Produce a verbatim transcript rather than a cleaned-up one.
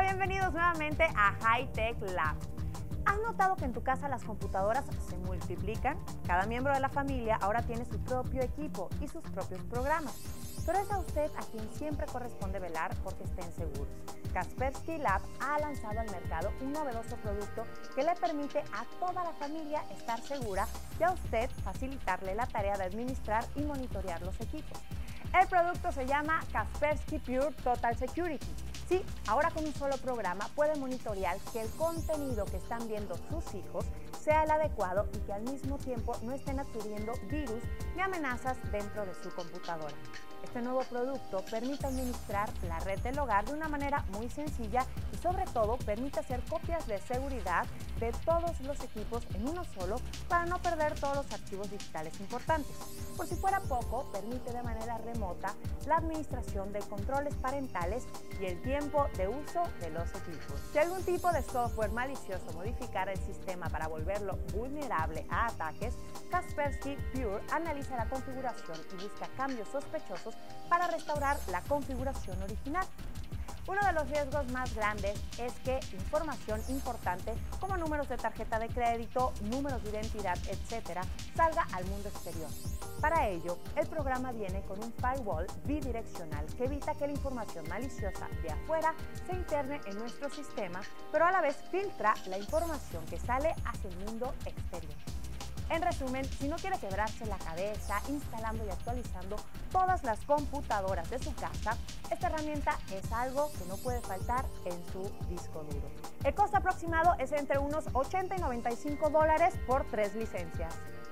bienvenidos nuevamente a High Tech Lab. ¿Has notado que en tu casa las computadoras se multiplican? Cada miembro de la familia ahora tiene su propio equipo y sus propios programas. Pero es a usted a quien siempre corresponde velar porque estén seguros. Kaspersky Lab ha lanzado al mercado un novedoso producto que le permite a toda la familia estar segura y a usted facilitarle la tarea de administrar y monitorear los equipos. El producto se llama Kaspersky Pure Total Security. Sí, ahora con un solo programa puede monitorear que el contenido que están viendo sus hijos sea el adecuado y que al mismo tiempo no estén adquiriendo virus ni amenazas dentro de su computadora. Este nuevo producto permite administrar la red del hogar de una manera muy sencilla y sobre todo permite hacer copias de seguridad de todos los equipos en uno solo para no perder todos los archivos digitales importantes. Por si fuera poco, permite de manera remota la administración de controles parentales y el tiempo de uso de los equipos. Si algún tipo de software malicioso modificara el sistema para volverlo vulnerable a ataques, Kaspersky Pure analiza la configuración y busca cambios sospechosos para restaurar la configuración original. Uno de los riesgos más grandes es que información importante como números de tarjeta de crédito, números de identidad, etcétera, salga al mundo exterior. Para ello, el programa viene con un firewall bidireccional que evita que la información maliciosa de afuera se interne en nuestro sistema, pero a la vez filtra la información que sale hacia el mundo exterior. En resumen, si no quiere quebrarse la cabeza instalando y actualizando todas las computadoras de su casa, esta herramienta es algo que no puede faltar en su disco duro. El costo aproximado es entre unos ochenta y noventa y cinco dólares por tres licencias.